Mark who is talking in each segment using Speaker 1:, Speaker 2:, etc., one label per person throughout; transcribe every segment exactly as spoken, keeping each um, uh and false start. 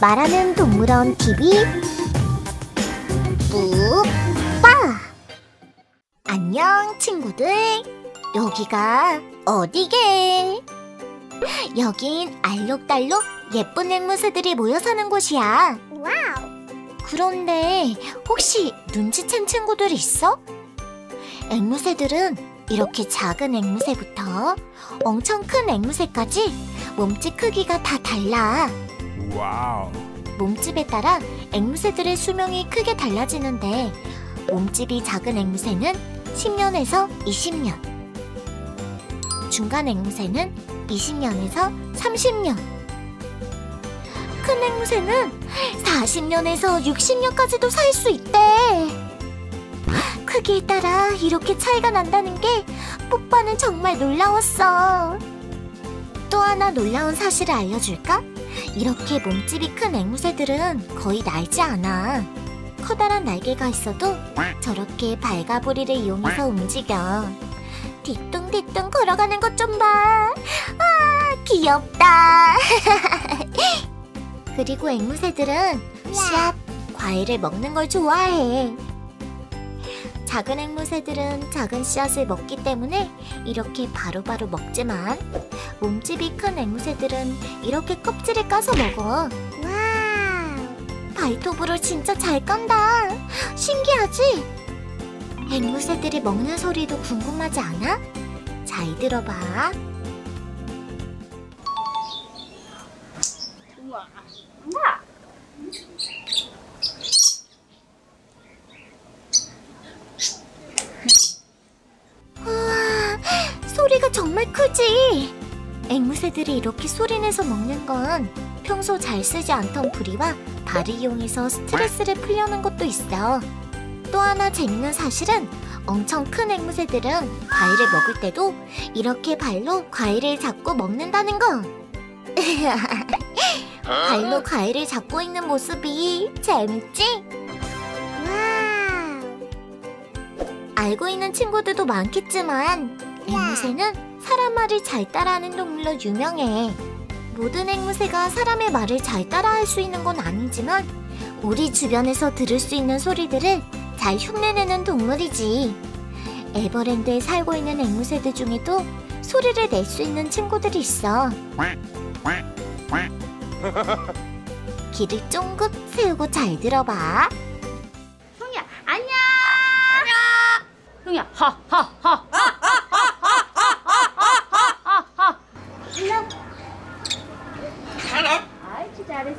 Speaker 1: 말하는 동물원 티비 뿌빠. 안녕 친구들, 여기가 어디게? 여긴 알록달록 예쁜 앵무새들이 모여 사는 곳이야.
Speaker 2: 와우.
Speaker 1: 그런데 혹시 눈치챈 친구들 있어? 앵무새들은 이렇게 작은 앵무새부터 엄청 큰 앵무새까지 몸집 크기가 다 달라.
Speaker 3: 와우.
Speaker 1: 몸집에 따라 앵무새들의 수명이 크게 달라지는데, 몸집이 작은 앵무새는 십 년에서 이십 년, 중간 앵무새는 이십 년에서 삼십 년, 큰 앵무새는 사십 년에서 육십 년까지도 살 수 있대. 크기에 따라 이렇게 차이가 난다는 게 뽀빠는 정말 놀라웠어. 또 하나 놀라운 사실을 알려줄까? 이렇게 몸집이 큰 앵무새들은 거의 날지 않아. 커다란 날개가 있어도 저렇게 발가부리를 이용해서 움직여. 뒤뚱뒤뚱 걸어가는 것 좀 봐. 아, 귀엽다. 그리고 앵무새들은 씨앗, 과일을 먹는 걸 좋아해. 작은 앵무새들은 작은 씨앗을 먹기 때문에 이렇게 바로바로 먹지만, 몸집이 큰 앵무새들은 이렇게 껍질을 까서 먹어.
Speaker 2: 와우.
Speaker 1: 발톱으로 진짜 잘 깐다. 신기하지? 앵무새들이 먹는 소리도 궁금하지 않아? 잘 들어봐.
Speaker 2: 우와. 우와.
Speaker 1: 우와, 소리가 정말 크지? 앵무새들이 이렇게 소리내서 먹는 건 평소 잘 쓰지 않던 부리와 발을 이용해서 스트레스를 풀려는 것도 있어. 또 하나 재밌는 사실은, 엄청 큰 앵무새들은 과일을 먹을 때도 이렇게 발로 과일을 잡고 먹는다는 거. 발로 과일을 잡고 있는 모습이 재밌지?
Speaker 2: 와우.
Speaker 1: 알고 있는 친구들도 많겠지만, 앵무새는 사람 말을 잘 따라하는 동물로 유명해. 모든 앵무새가 사람의 말을 잘 따라할 수 있는 건 아니지만, 우리 주변에서 들을 수 있는 소리들을 잘 흉내내는 동물이지. 에버랜드에 살고 있는 앵무새들 중에도 소리를 낼 수 있는 친구들이 있어. 귀를 쫑긋 세우고 잘 들어봐.
Speaker 2: 형이야, 안녕. 안녕. 형이야, 하하하. 안녕.
Speaker 3: 사람?
Speaker 2: 아이치 잘했어.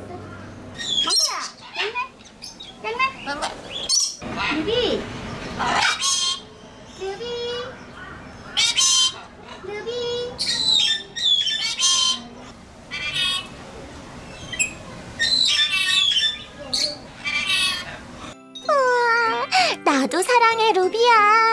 Speaker 2: 형이야, 땡네, 땡네. 루비. 루비. 루비.
Speaker 1: 우와, 나도 사랑해 루비야.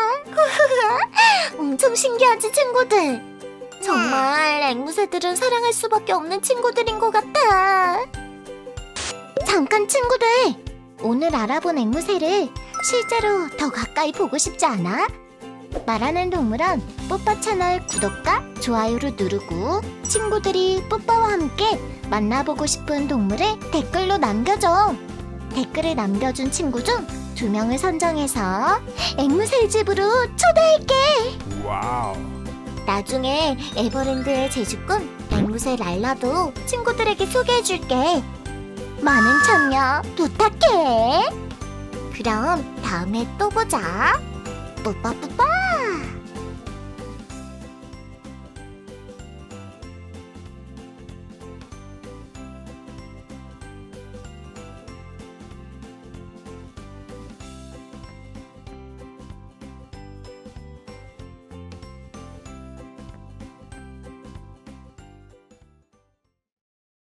Speaker 1: 엄청 신기하지 친구들? 정말 앵무새들은 사랑할 수밖에 없는 친구들인 것 같아. 잠깐 친구들, 오늘 알아본 앵무새를 실제로 더 가까이 보고 싶지 않아? 말하는 동물원 뽀빠 채널 구독과 좋아요를 누르고, 친구들이 뽀빠와 함께 만나보고 싶은 동물을 댓글로 남겨줘. 댓글을 남겨준 친구 중 두 명을 선정해서 앵무새 집으로 초대할게.
Speaker 3: 와우.
Speaker 1: 나중에 에버랜드의 제주꾼 앵무새 랄라도 친구들에게 소개해줄게. 많은 참여 부탁해. 그럼 다음에 또 보자. 뿌빠뿌빠.